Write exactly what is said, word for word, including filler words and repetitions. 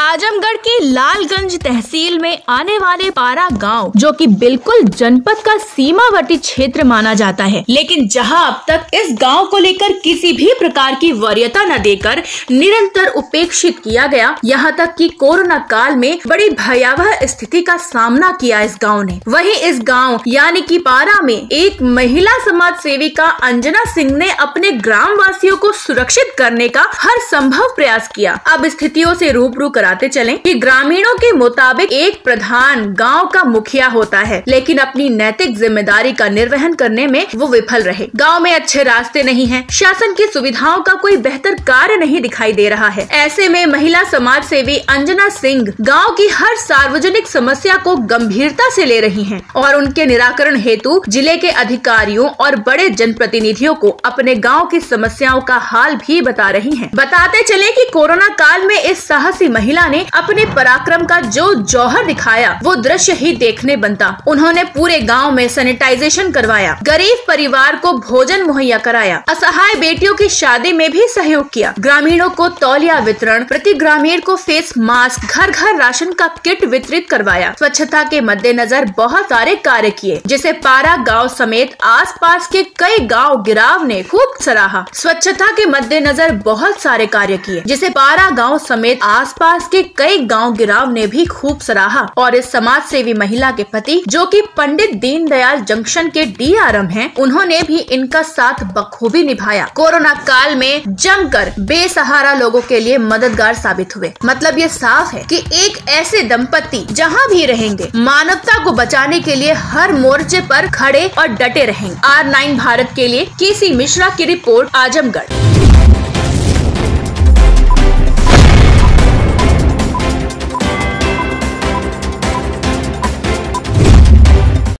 आजमगढ़ की लालगंज तहसील में आने वाले पारा गांव, जो कि बिल्कुल जनपद का सीमावर्ती क्षेत्र माना जाता है, लेकिन जहां अब तक इस गांव को लेकर किसी भी प्रकार की वरीयता न देकर निरंतर उपेक्षित किया गया, यहां तक कि कोरोना काल में बड़ी भयावह स्थिति का सामना किया इस गांव ने। वहीं इस गांव यानी कि पारा में एक महिला समाज सेविका अंजना सिंह ने अपने ग्राम वासियों को सुरक्षित करने का हर संभव प्रयास किया। अब स्थितियों से रूबरू कराते चलें कि ग्रामीणों के मुताबिक एक प्रधान गांव का मुखिया होता है, लेकिन अपनी नैतिक जिम्मेदारी का निर्वहन करने में वो विफल रहे। गांव में अच्छे रास्ते नहीं हैं, शासन की सुविधाओं का कोई बेहतर कार्य नहीं दिखाई दे रहा है। ऐसे में महिला समाज सेवी अंजना सिंह गांव की हर सार्वजनिक समस्या को गंभीरता से ले रही हैं और उनके निराकरण हेतु जिले के अधिकारियों और बड़े जनप्रतिनिधियों को अपने गांव की समस्याओं का हाल भी बता रही हैं। बताते चले कि कोरोना काल में इस साहसी महिला ने अपने पराक्रम का जो जौहर दिखाया, वो दृश्य ही देखने बनता। उन्होंने पूरे गांव में सैनिटाइजेशन करवाया, गरीब परिवार को भोजन मुहैया कराया, असहाय बेटियों की शादी में भी सहयोग किया, ग्रामीणों को तौलिया वितरण, प्रति ग्रामीण को फेस मास्क, घर घर राशन का किट वितरित करवाया। स्वच्छता के मद्देनजर बहुत सारे कार्य किए, जिसे पारा गांव समेत आसपास के कई गांव गिराव ने खूब सराहा। स्वच्छता के मद्देनजर बहुत सारे कार्य किए, जिसे पारा गांव समेत आसपास के कई गांव गिराव ने भी खूब सराहा। और इस समाज सेवी महिला के पति, जो कि पंडित दीनदयाल जंक्शन के डीआरएम हैं, उन्होंने भी इनका साथ बखूबी निभाया। कोरोना काल में जमकर बेसहारा लोगों के लिए मददगार साबित हुए। मतलब ये साफ है कि एक ऐसे दंपति जहां भी रहेंगे, मानवता को बचाने के लिए हर मोर्चे पर खड़े और डटे रहेंगे। आर नाइन भारत के लिए केसी मिश्रा की रिपोर्ट, आजमगढ़।